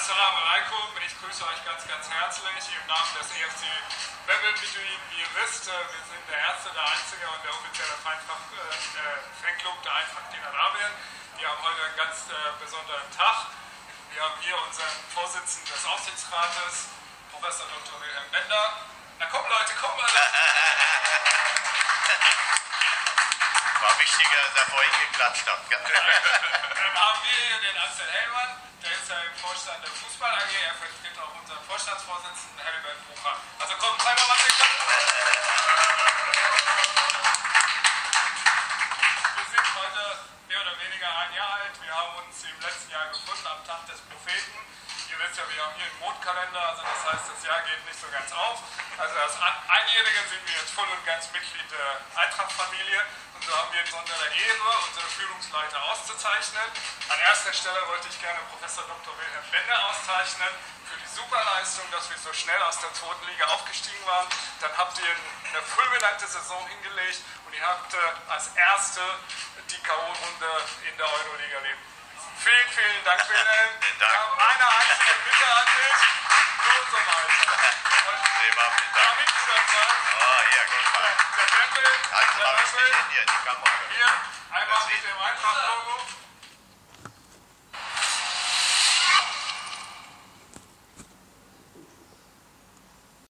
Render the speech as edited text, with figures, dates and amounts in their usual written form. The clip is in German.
Assalamu alaikum, ich grüße euch ganz, ganz herzlich im Namen des EFC Wembley. Wie ihr wisst, wir sind der erste, der einzige und der offizielle Fanclub der Eintracht in Arabien. Wir haben heute einen ganz besonderen Tag. Wir haben hier unseren Vorsitzenden des Aufsichtsrates, Professor Dr. Wilhelm Bender. Na komm Leute, komm alle! War wichtiger, dass er vorhin geklatscht hat. Dann haben wir hier den Axel Hellmann, der ist ja im Vorstand der Fußball AG, er vertritt auch unseren Vorstandsvorsitzenden Heribert Bucher. Also komm, zeig mal, was wir können. Wir sind heute mehr oder weniger ein Jahr alt, wir haben uns im letzten Jahr gefunden am Tag des Propheten. Ihr wisst ja, wir haben hier einen Mondkalender, also das heißt, das Jahr geht nicht so ganz auf. Also als Einjährige sind wir jetzt voll und ganz Mitglied der Eintracht-Familie. Und so haben wir die besondere Ehre, unsere Führungsleiter auszuzeichnen. An erster Stelle wollte ich gerne Professor Dr. Wilhelm Bender auszeichnen für die Superleistung, dass wir so schnell aus der zweiten Liga aufgestiegen waren. Dann habt ihr eine fulminante Saison hingelegt und ihr habt als Erste die K.O.-Runde in der Euroliga erlebt. Vielen, vielen Dank, Wilhelm. Wir haben eine einzige Bitte an dich. So weiter. Damit überzeugt. Oh, hier, guck mal. Der Tempel. Also, mal ein bisschen hier, die Kamera. Hier, einmal mit dem Eintracht-Logo.